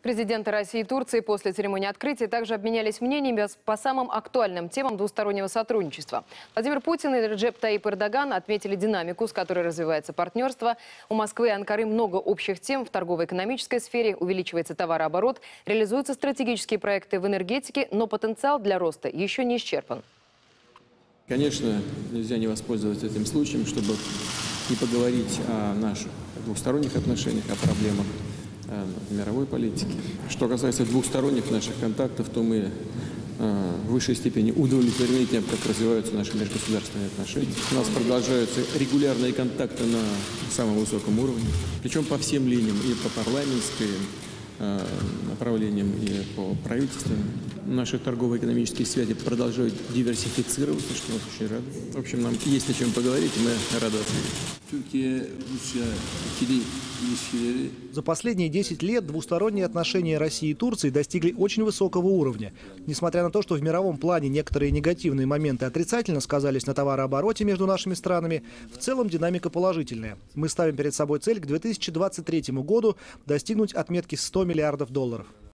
Президенты России и Турции после церемонии открытия также обменялись мнениями по самым актуальным темам двустороннего сотрудничества. Владимир Путин и Реджеп Таyyip Эрдоган отметили динамику, с которой развивается партнерство. У Москвы и Анкары много общих тем в торгово-экономической сфере, увеличивается товарооборот, реализуются стратегические проекты в энергетике, но потенциал для роста еще не исчерпан. Конечно, нельзя не воспользоваться этим случаем, чтобы не поговорить о наших двусторонних отношениях, о проблемах мировой политики. Что касается двусторонних наших контактов, то мы в высшей степени удовлетворены тем, как развиваются наши межгосударственные отношения. У нас продолжаются регулярные контакты на самом высоком уровне, причем по всем линиям, и по парламентской направлениям, и по правительственным. Наши торгово-экономические связи продолжают диверсифицироваться, что нас очень радует. В общем, нам есть о чем поговорить, и мы рады ответить. За последние 10 лет двусторонние отношения России и Турции достигли очень высокого уровня. Несмотря на то, что в мировом плане некоторые негативные моменты отрицательно сказались на товарообороте между нашими странами, в целом динамика положительная. Мы ставим перед собой цель к 2023 году достигнуть отметки $100 миллиардов.